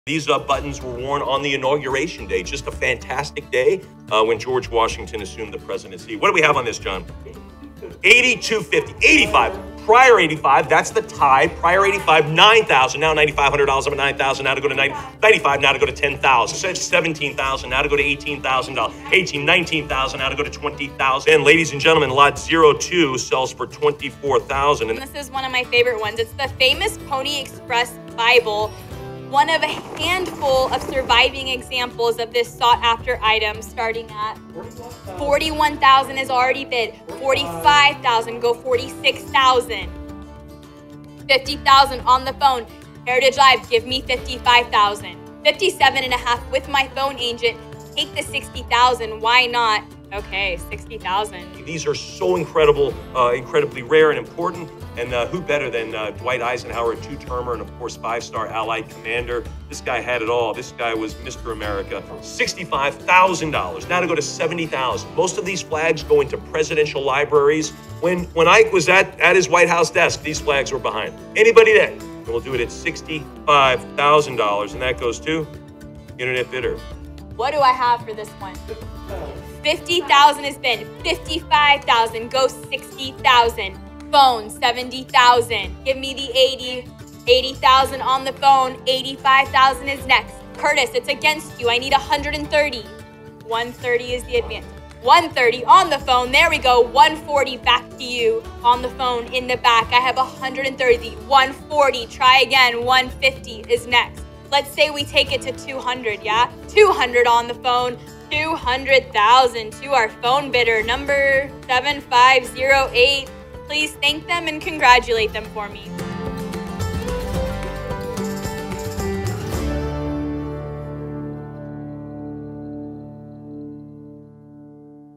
These buttons were worn on the inauguration day. Just a fantastic day when George Washington assumed the presidency. What do we have on this, John? 8250, 85. Prior 85, that's the tie. Prior 85, 9,000. Now $9,500. I'm at 9,000. Now to go to 95. Now to go to 10,000. So it's 17,000. Now to go to $18,000. 18, 19,000. Now to go to 20,000. And ladies and gentlemen, lot 02 sells for 24,000. And this is one of my favorite ones. It's the famous Pony Express Bible. One of a handful of surviving examples of this sought-after item, starting at 41,000 is already bid. 45,000, go 46,000. 50,000 on the phone. Heritage Live, give me 55,000. 57.5 with my phone agent. Take the 60,000. Why not? Okay, 60,000. These are so incredibly rare and important. And who better than Dwight Eisenhower, two-termer, and of course, 5-star Allied commander. This guy had it all. This guy was Mr. America. $65,000. Now to go to 70,000. Most of these flags go into presidential libraries. When Ike was at his White House desk, these flags were behind. Anybody there? And we'll do it at $65,000, and that goes to Internet Bidder. What do I have for this one? 50,000 has been. 55,000, go 60,000. Phone, 70,000. Give me the 80. 80,000 on the phone. 85,000 is next. Curtis, it's against you. I need 130. 130 is the advance. 130 on the phone. There we go. 140 back to you on the phone in the back. I have 130. 140. Try again. 150 is next. Let's say we take it to 200, yeah? 200 on the phone. 200,000 to our phone bidder, number 7508. Please thank them and congratulate them for me.